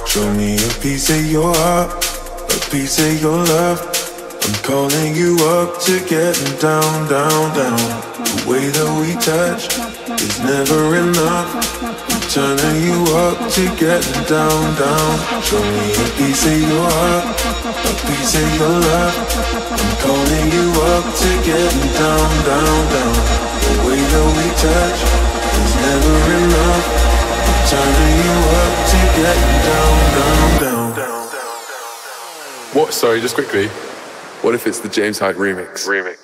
Show me a piece of your heart, a piece of your love. I'm calling you up to getting down, down, down. The way that we touch is never enough. I'm turning you up to getting down, down. Show me a piece of your heart, a piece of your love. I'm calling you up to getting down, down, down. The way that we touch is never enough. I'm turning you up to getting down, down, down, down. What? Sorry, just quickly. What if it's the James Hype remix?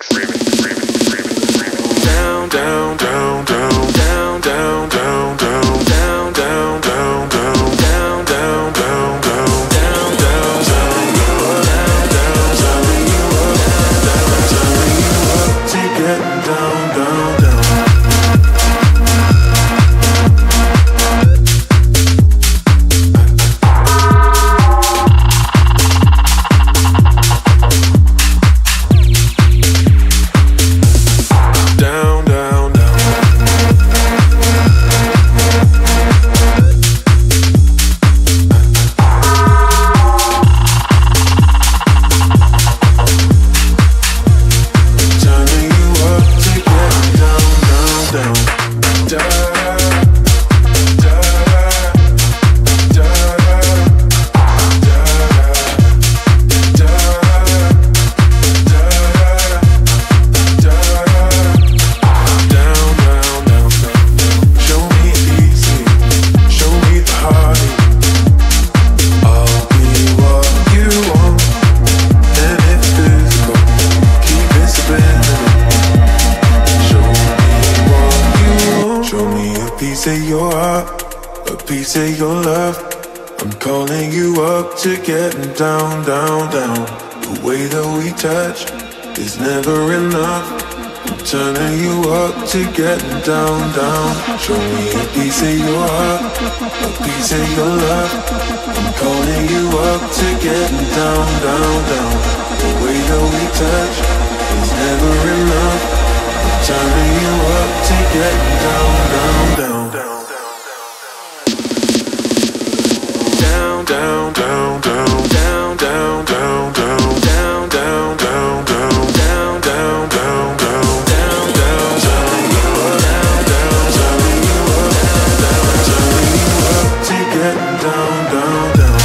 Down, down, down, down, down, down, down, down, down, down, down, down, down, down, down, down, down, down, turning you up to getting down, down, down. Say your love, I'm calling you up to getting down, down, down. The way that we touch is never enough. I'm turning you up to getting down, down. Show me a piece of your heart, a piece of your love. I'm calling you up to getting down, down, down. The way that we touch is never enough. I'm turning you up to getting down, down, down, down. Down, down, down, down, down, down, down, down, down, down, down, down, down, down, down, down, down, turning you up, down, down, turning you up, down, turning you up to getting down, down, down.